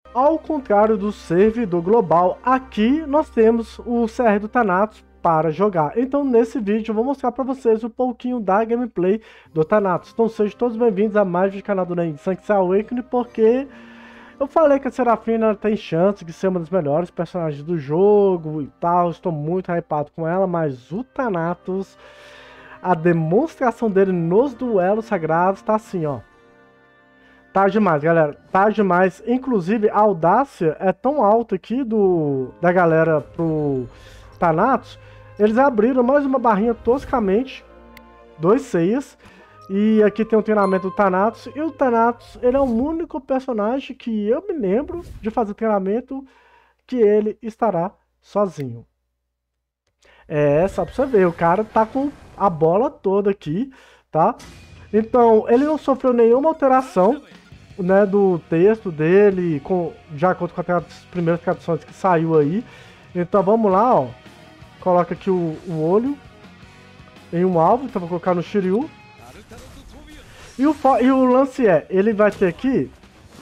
Ao contrário do servidor global, aqui nós temos o CR do Thanatos para jogar. Então nesse vídeo eu vou mostrar para vocês um pouquinho da gameplay do Thanatos. Então sejam todos bem-vindos a mais um canal do Sanctus Awakening, porque eu falei que a Serafina tem chance de ser uma das melhores personagens do jogo e tal. Estou muito hypado com ela, mas o Thanatos, a demonstração dele nos duelos sagrados tá assim, ó. Tá demais, galera. Tá demais. Inclusive, a audácia é tão alta aqui da galera pro Thanatos. Eles abriram mais uma barrinha toscamente. 2 ceias. E aqui tem o treinamento do Thanatos. E o Thanatos, ele é o único personagem que eu me lembro de fazer treinamento que ele estará sozinho. É, só pra você ver. O cara tá com a bola toda aqui, tá? Então, ele não sofreu nenhuma alteração, né, do texto dele, de acordo com as primeiras traduções que saiu aí. Então vamos lá, ó. Coloca aqui o olho em um alvo, então vou colocar no Shiryu. E o lance é, ele vai ter aqui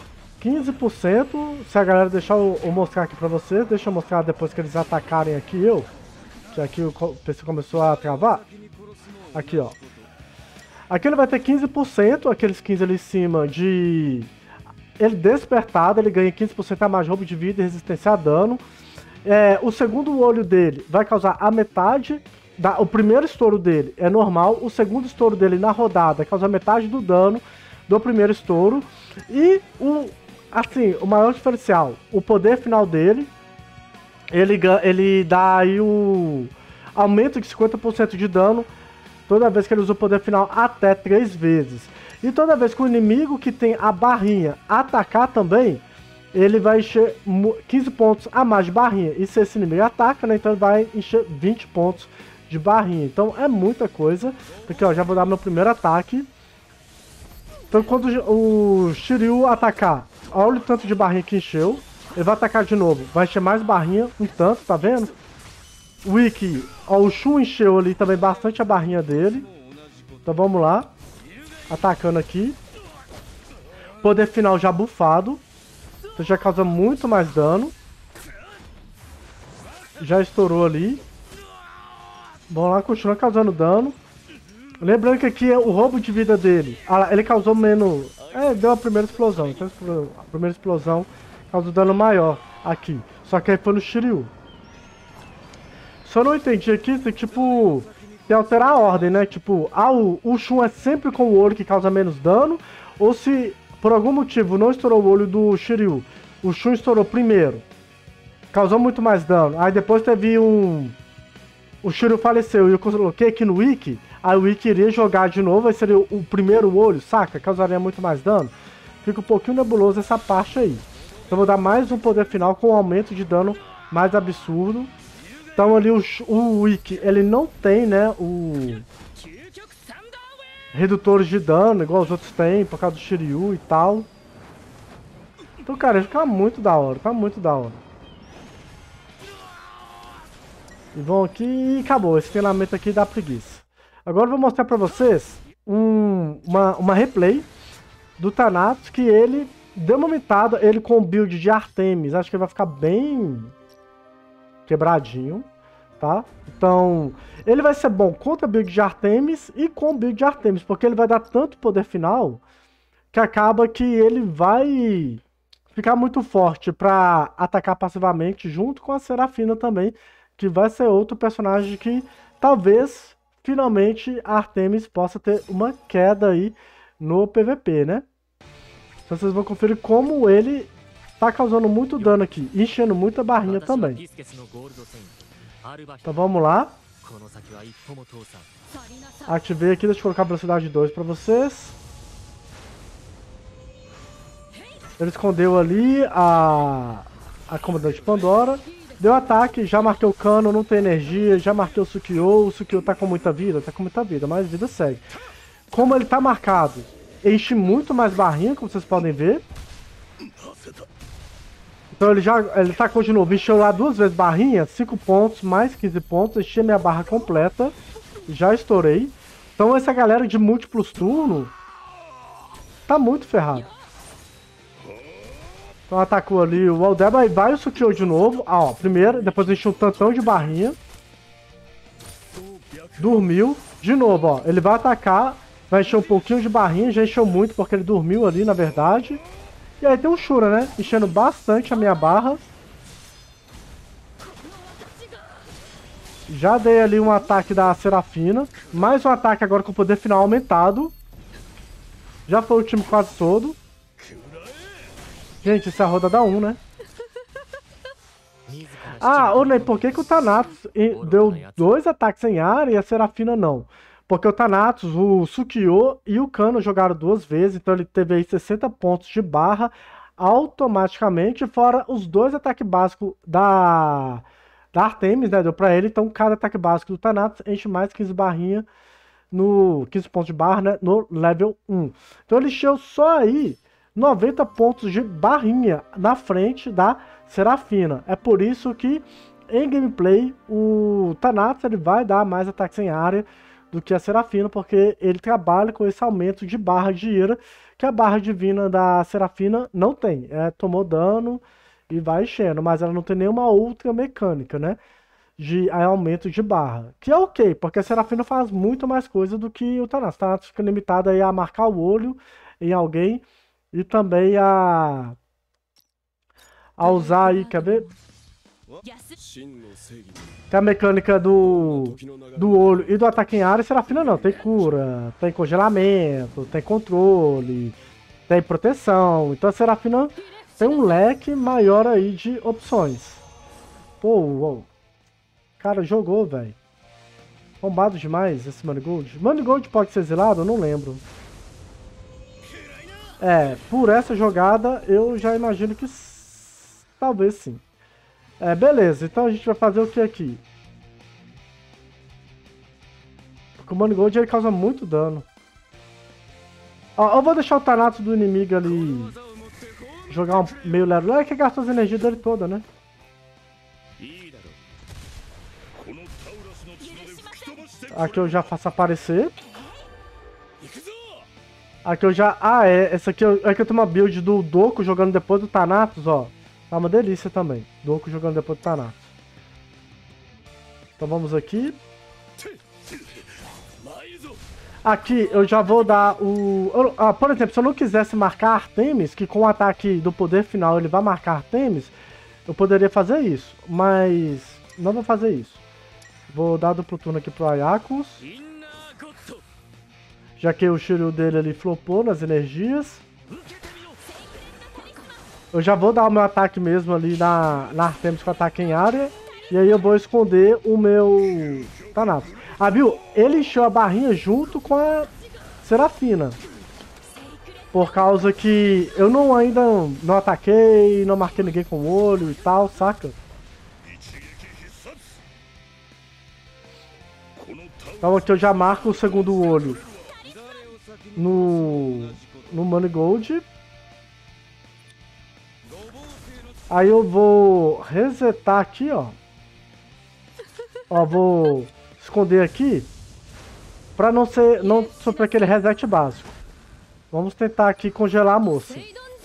15%, se a galera deixar eu mostrar aqui pra vocês. Deixa eu mostrar depois que eles atacarem aqui que aqui o PC começou a travar. Aqui, ó. Aqui ele vai ter 15%, aqueles 15% ali em cima de... Ele despertado, ele ganha 15% a mais de roubo de vida e resistência a dano. O segundo olho dele vai causar a metade... O primeiro estouro dele é normal, o segundo estouro dele na rodada causa metade do dano do primeiro estouro. E o maior diferencial, o poder final dele, ele dá aí o aumento de 50% de dano toda vez que ele usa o poder final até 3 vezes. E toda vez que o inimigo que tem a barrinha atacar também, ele vai encher 15 pontos a mais de barrinha. E se esse inimigo ataca, né, então ele vai encher 20 pontos de barrinha. Então é muita coisa. Porque ó, já vou dar meu primeiro ataque. Então quando o Shiryu atacar, olha o tanto de barrinha que encheu. Ele vai atacar de novo, vai encher mais barrinha, um tanto, tá vendo? O Ikki, ó, o Shun encheu ali também bastante a barrinha dele. Então vamos lá. Atacando aqui. Poder final já bufado. Então já causa muito mais dano. Já estourou ali. Vamos lá, continua causando dano. Lembrando que aqui é o roubo de vida dele. Ele causou menos... deu a primeira explosão. Então a primeira explosão causou dano maior aqui. Só que aí foi no Shiryu. Só não entendi aqui se, tipo, se alterar a ordem, né? Tipo, o Shun é sempre com o olho que causa menos dano, ou se, por algum motivo, não estourou o olho do Shiryu, o Shun estourou primeiro, causou muito mais dano. Aí depois teve o Shiryu faleceu e eu coloquei aqui no Ikki, aí o Ikki iria jogar de novo, aí seria o primeiro olho, saca? Causaria muito mais dano. Fica um pouquinho nebuloso essa parte aí. Então vou dar mais um poder final com um aumento de dano mais absurdo. Então ali o Ikki, ele não tem, né, o redutores de dano, igual os outros têm, por causa do Shiryu e tal. Então, cara, fica muito da hora, tá muito da hora. E vão aqui e acabou, esse treinamento aqui dá preguiça. Agora eu vou mostrar pra vocês uma replay do Thanatos, que ele deu uma mitada, ele com o build de Artemis, acho que ele vai ficar bem quebradinho, tá? Então, ele vai ser bom contra a build de Artemis e com o build de Artemis, porque ele vai dar tanto poder final que acaba que ele vai ficar muito forte pra atacar passivamente junto com a Serafina também, que vai ser outro personagem que talvez finalmente a Artemis possa ter uma queda aí no PVP, né? Então vocês vão conferir como ele tá causando muito dano aqui, enchendo muita barrinha também. Então vamos lá. Ativei aqui, deixa eu colocar a velocidade 2 para vocês. Ele escondeu ali a comandante Pandora. Deu ataque, já marquei o Cano, não tem energia, já marquei o Sukiyo tá com muita vida, mas a vida segue. Como ele tá marcado, enche muito mais barrinha, como vocês podem ver. Então ele tacou de novo, encheu lá 2 vezes barrinha, 5 pontos, mais 15 pontos, enchi minha barra completa, já estourei. Então essa galera de múltiplos turnos tá muito ferrado. Então atacou ali o Aldeba e vai o Sukiô de novo. Ah, ó, primeiro, depois encheu um tantão de barrinha. Dormiu. De novo, ó. Ele vai atacar, vai encher um pouquinho de barrinha. Já encheu muito porque ele dormiu ali, na verdade. E aí tem o Shura, né? Enchendo bastante a minha barra. Já dei ali um ataque da Serafina. Mais um ataque agora com o poder final aumentado. Já foi o time quase todo. Gente, isso é a roda da 1, né? Ah, ô Ney, por que o Thanatos deu 2 ataques em área e a Serafina não? Porque o Thanatos, o Sukiô e o Kano jogaram 2 vezes, então ele teve aí 60 pontos de barra automaticamente, fora os 2 ataques básicos da Artemis, né? Deu pra ele, então cada ataque básico do Thanatos enche mais 15 barrinha no 15 pontos de barra, né? No level 1. Então ele encheu só aí 90 pontos de barrinha na frente da Serafina. É por isso que em gameplay o Thanatos ele vai dar mais ataques em área do que a Serafina, porque ele trabalha com esse aumento de barra de ira que a barra divina da Serafina não tem. Tomou dano e vai enchendo, mas ela não tem nenhuma outra mecânica, né? De aumento de barra. Que é ok, porque a Serafina faz muito mais coisa do que o Thanatos. O Thanatos fica limitado aí a marcar o olho em alguém e também a usar aí, quer ver? Tem a mecânica do olho e do ataque em área. Serafina não, tem cura, tem congelamento, tem controle, tem proteção. Então a Serafina tem um leque maior aí de opções. Pô, uou. Cara, jogou, velho. Bombado demais esse Manigold. Manigold pode ser exilado? Eu não lembro. Por essa jogada eu já imagino que talvez sim. Beleza, então a gente vai fazer o que aqui? Porque o Manigold ele causa muito dano. Ó, eu vou deixar o Thanatos do inimigo ali jogar um meio level. Que gastou as energias dele toda, né? Aqui eu já faço aparecer. Aqui eu já... essa aqui é que eu tenho uma build do Doku jogando depois do Thanatos, ó. Tá uma delícia também. Doku jogando depois do Thanatos. Então vamos aqui. Aqui eu já vou dar o... por exemplo, se eu não quisesse marcar Artemis, que com o ataque do poder final ele vai marcar Artemis, eu poderia fazer isso. Mas não vou fazer isso. Vou dar duplo turno aqui pro Ayakus. Já que o Shiryu dele ali flopou nas energias. Eu já vou dar o meu ataque mesmo ali na Artemis com ataque em área. E aí eu vou esconder o meu Thanatos. Ah, viu? Ele encheu a barrinha junto com a Serafina. Por causa que eu ainda não ataquei, não marquei ninguém com o olho e tal, saca? Então aqui eu já marco o segundo olho no Manigold. Aí eu vou resetar aqui, ó. Ó, vou esconder aqui pra não sofrer aquele reset básico. Vamos tentar aqui congelar a moça.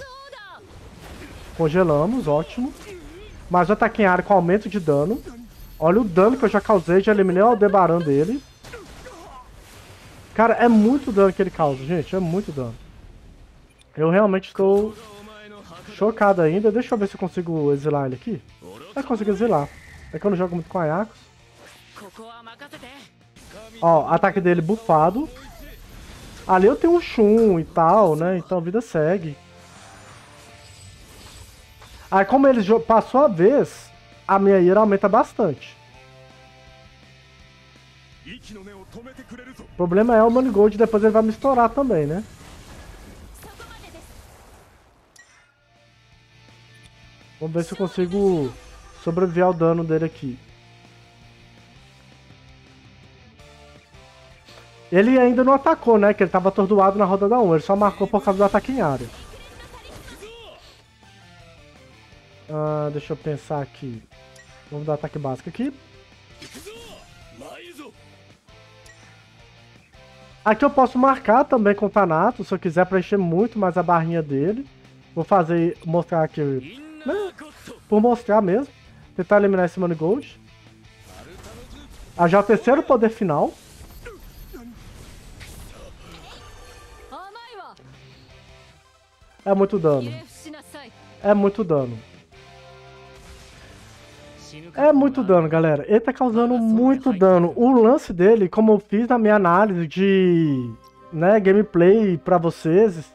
Congelamos, ótimo. Mas o ataque em área com aumento de dano. Olha o dano que eu já causei, já eliminei o Aldebaran dele. Cara, é muito dano que ele causa, gente, é muito dano. Eu realmente estou chocado ainda. Deixa eu ver se eu consigo exilar ele aqui. Eu consigo exilar. É que eu não jogo muito com Ayakus. Ó, ataque dele bufado. Ali eu tenho um Shun e tal, né? Então a vida segue. Aí como ele passou a vez, a minha ira aumenta bastante. O problema é o Manigold, depois ele vai me estourar também, né? Vamos ver se eu consigo sobreviver ao dano dele aqui. Ele ainda não atacou, né? Que ele tava atordoado na roda da 1. Ele só marcou por causa do ataque em área. Deixa eu pensar aqui. Vamos dar ataque básico aqui. Aqui eu posso marcar também com o Thanatos, se eu quiser preencher muito mais a barrinha dele. Vou fazer, mostrar aqui, né? Por mostrar mesmo. Tentar eliminar esse Manigold. Ah, já é o terceiro poder final. É muito dano. É muito dano. É muito dano, galera. Ele tá causando muito dano. O lance dele, como eu fiz na minha análise de, né, gameplay pra vocês,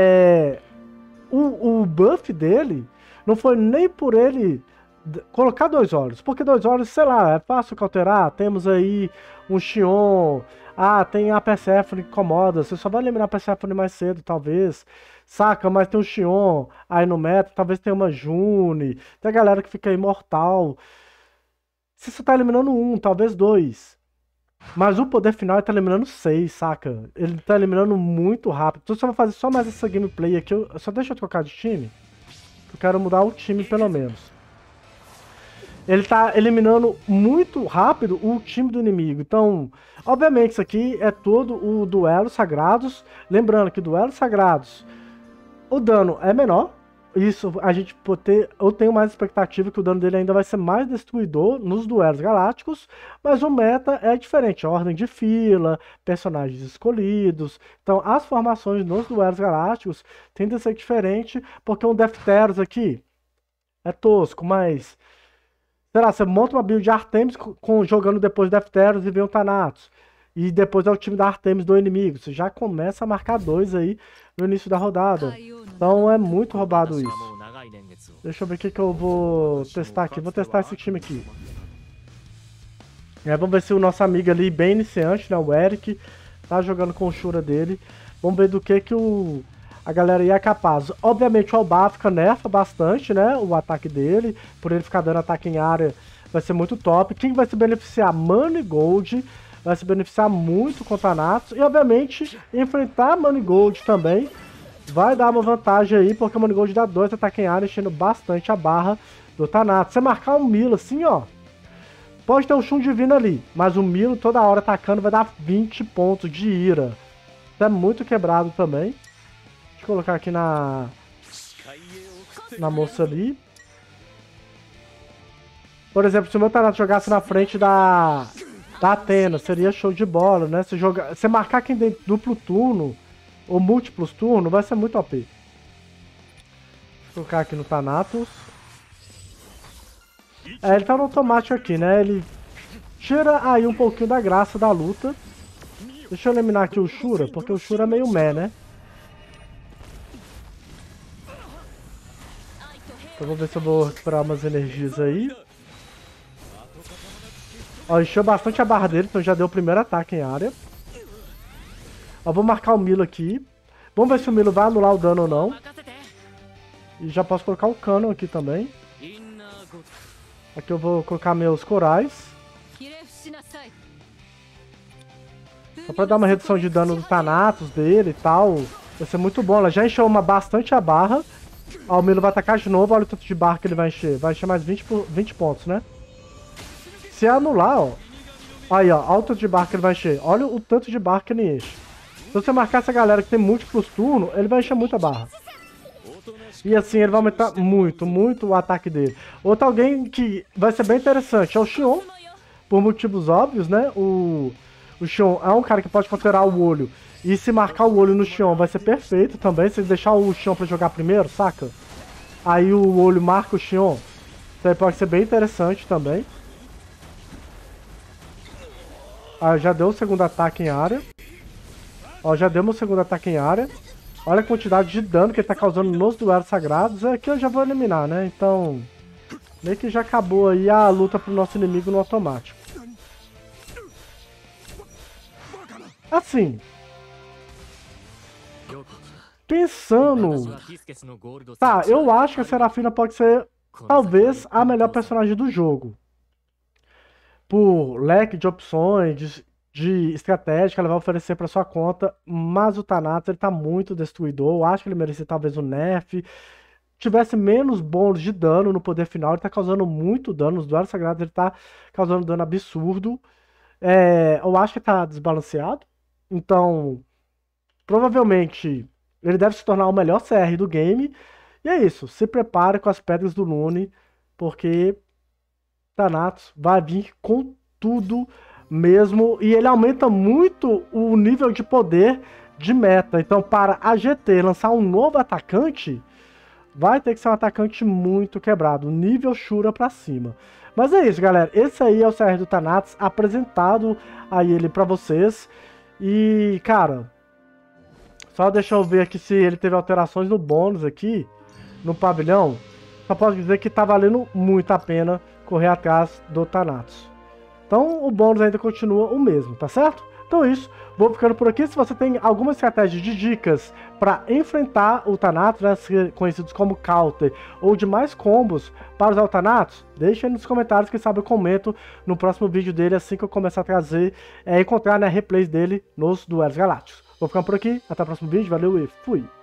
o buff dele não foi nem por ele colocar 2 olhos. Porque 2 olhos, sei lá, é fácil alterar. Temos aí um Xion. Ah, tem a Persephone que incomoda. Você só vai eliminar a Persephone mais cedo, talvez. Saca? Mas tem o Xion aí no meta. Talvez tenha uma June. Tem a galera que fica imortal. Se você tá eliminando um, talvez 2. Mas o poder final ele tá eliminando 6, saca? Ele tá eliminando muito rápido. Então se eu vou fazer só mais essa gameplay aqui, só deixa eu trocar de time. Eu quero mudar o time pelo menos. Ele tá eliminando muito rápido o time do inimigo. Então, obviamente, isso aqui é todo o duelo sagrados. Lembrando que duelos sagrados, o dano é menor. Isso a gente pode ter. Eu tenho mais expectativa que o dano dele ainda vai ser mais destruidor nos duelos galácticos. Mas o meta é diferente. Ordem de fila, personagens escolhidos. Então, as formações nos duelos galácticos tendem a ser diferente. Porque um Defteros aqui é tosco, mas. Sei lá, você monta uma build de Artemis jogando depois Defteros e vem um Thanatos. E depois é o time da Artemis do inimigo. Você já começa a marcar 2 aí no início da rodada. Então é muito roubado isso. Deixa eu ver o que eu vou testar aqui. Vou testar esse time aqui. Vamos ver se o nosso amigo ali, bem iniciante, né, o Eric, tá jogando com o Shura dele. Vamos ver do que a galera ia é capaz. Obviamente o Albafica nerfa bastante, né, o ataque dele. Por ele ficar dando ataque em área vai ser muito top. Quem vai se beneficiar? Manigold vai se beneficiar muito com o Thanatos. E obviamente enfrentar Manigold também vai dar uma vantagem aí, porque o Manigold dá 2 ataques em área, enchendo bastante a barra do Thanatos. Você marcar um Milo assim, ó, pode ter um Shun Divino ali, mas o Milo toda hora atacando vai dar 20 pontos de ira. Isso é muito quebrado também. Deixa eu colocar aqui na moça ali. Por exemplo, se o meu Thanatos jogasse na frente da Athena, seria show de bola, né? Se marcar quem tem duplo turno ou múltiplos turnos, vai ser muito OP. Vou colocar aqui no Thanatos. Ele tá no automático aqui, né? Ele tira aí um pouquinho da graça da luta. Deixa eu eliminar aqui o Shura, porque o Shura é meio meh, né? Então vou ver se eu vou recuperar umas energias aí. Ó, encheu bastante a barra dele, então já deu o primeiro ataque em área. Ó, vou marcar o Milo aqui. Vamos ver se o Milo vai anular o dano ou não. E já posso colocar o Canon aqui também. Aqui eu vou colocar meus corais. Só pra dar uma redução de dano do Thanatos dele e tal. Vai ser muito bom. Ela já encheu bastante a barra. Ó, o Milo vai atacar de novo. Olha o tanto de barra que ele vai encher. Vai encher mais 20 pontos, né? Se anular, ó. Aí, ó. Olha o tanto de barra que ele vai encher. Olha o tanto de barra que ele enche. Se você marcar essa galera que tem múltiplos turnos, ele vai encher muita barra. E assim ele vai aumentar muito o ataque dele. Outro alguém que vai ser bem interessante é o Xion. Por motivos óbvios, né? O Xion é um cara que pode considerar o olho. E se marcar o olho no Xion vai ser perfeito também. Se deixar o Xion pra jogar primeiro, saca? Aí o olho marca o Xion. Isso aí pode ser bem interessante também. Aí já deu o segundo ataque em área. Ó, já deu meu segundo ataque em área. Olha a quantidade de dano que ele tá causando nos duelos sagrados. Aqui eu já vou eliminar, né? Então, meio que já acabou aí a luta pro nosso inimigo no automático. Assim, pensando... Tá, eu acho que a Serafina pode ser, talvez, a melhor personagem do jogo. Por leque de opções, de estratégia que ela vai oferecer para sua conta, mas o Thanatos ele tá muito destruidor. Eu acho que ele merecia talvez um nerf. Tivesse menos bônus de dano no poder final, ele tá causando muito dano. Nos duelos sagrados ele tá causando dano absurdo. Eu acho que tá desbalanceado. Então, provavelmente, ele deve se tornar o melhor CR do game. E é isso, se prepare com as pedras do Lune, porque Thanatos vai vir com tudo mesmo, e ele aumenta muito o nível de poder de meta. Então, para a GT lançar um novo atacante, vai ter que ser um atacante muito quebrado, nível Shura pra cima. Mas é isso, galera. Esse aí é o CR do Thanatos, apresentado aí ele pra vocês. E, cara, só deixa eu ver aqui se ele teve alterações no bônus aqui, no pavilhão. Só posso dizer que tá valendo muito a pena correr atrás do Thanatos. Então o bônus ainda continua o mesmo, tá certo? Então é isso, vou ficando por aqui. Se você tem alguma estratégia de dicas para enfrentar o Thanatos, né, conhecidos como Counter, ou de mais combos para usar o Thanatos, deixa aí nos comentários, quem sabe eu comento no próximo vídeo dele, assim que eu começar a trazer, encontrar, né, replays dele nos duelos galácticos. Vou ficando por aqui, até o próximo vídeo, valeu e fui!